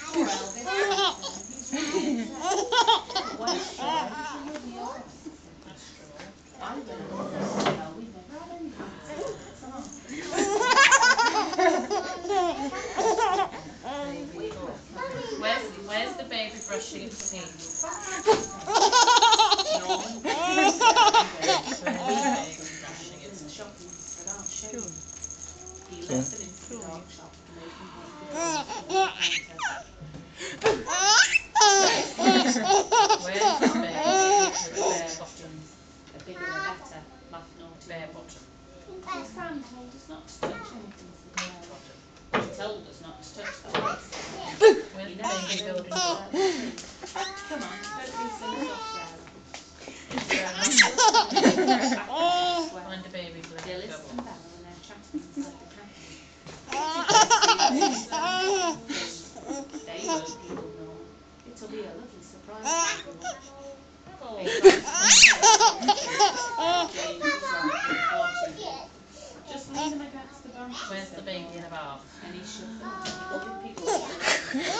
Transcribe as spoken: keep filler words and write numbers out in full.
Poor Elvis. He's really Where's Straw? I don't know. We've never had any. Where's, where's the baby brushing its teeth? No. Where's the baby brushing its teeth? He left them into the dog shop and they can Where's the baby with bare bottoms? A bigger, a better, laugh naughty. Bare bottom. Sam told us not to touch anything for the bare bottom. He told us not to touch the horse. Where's the baby building block? Come on, don't be so soft, Sarah. Find a baby blue. Dillis and Bella and they're chatting inside the cabin. They won't even know. It'll be a lovely surprise for everyone. Oh. James was right. Just lean them against the bench. Where's the baby in a bath? And he shook them up. He picked them up.